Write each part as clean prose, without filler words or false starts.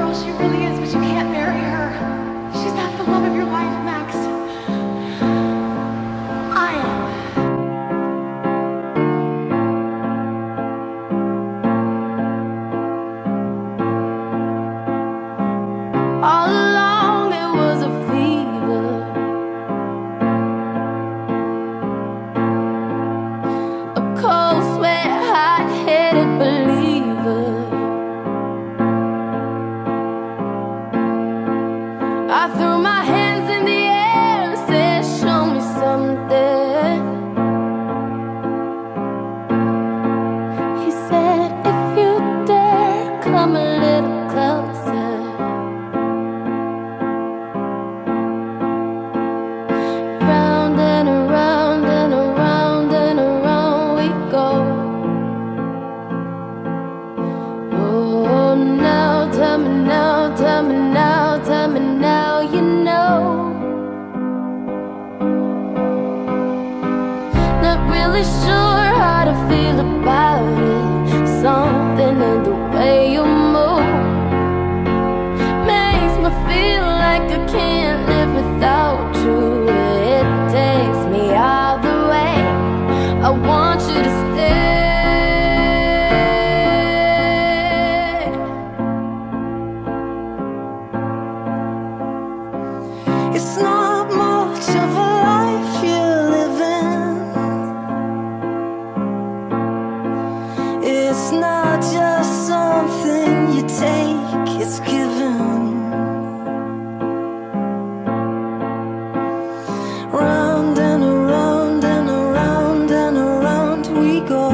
girl she really is, but you can't marry her. She's not the love of your life, Max. I am. All along it was a fever, a cold sweat, hot-headed believer. I threw my hands in the air and said, show me something. He said, if you dare, come a little closer. Round and around and around and around we go. Oh, now tell me now, tell me now, tell me now you know. Not really sure how to feel about it. Something in the way you move makes me feel like I can't live without you. It takes me all the way. I want you to stay. It's not much of a life you're living. It's not just something you take, it's given. Round and around and around and around we go.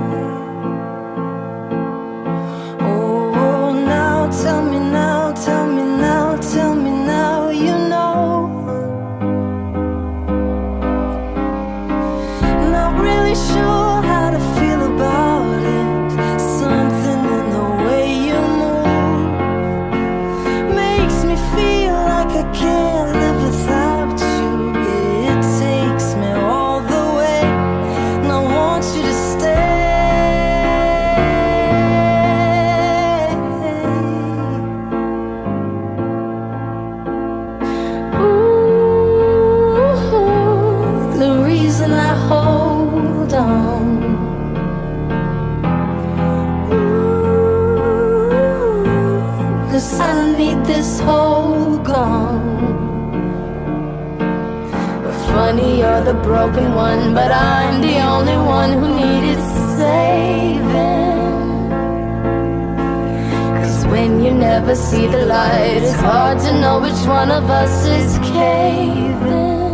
Oh, now tell me now, tell me now, tell me now you know. Not really sure how to feel about it. Something in the way you move makes me feel like I can't live without you. It takes me all the way, and I want you to stay. Ooh, the reason I hold on. Ooh, 'cause I need this whole gone. Funny, you're the broken one, but I'm the only one who needed saving. 'Cause when you never see the light, it's hard to know which one of us is caving.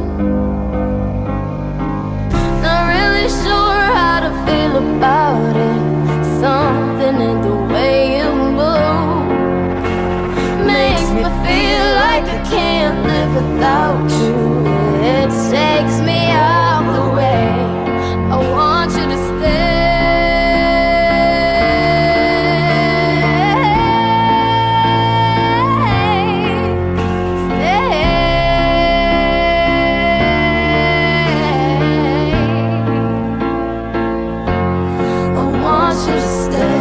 Not really sure how to feel about it. Something in the way you move makes me feel like I can't live without you. It takes me out the way. I want you to stay. I want you to stay.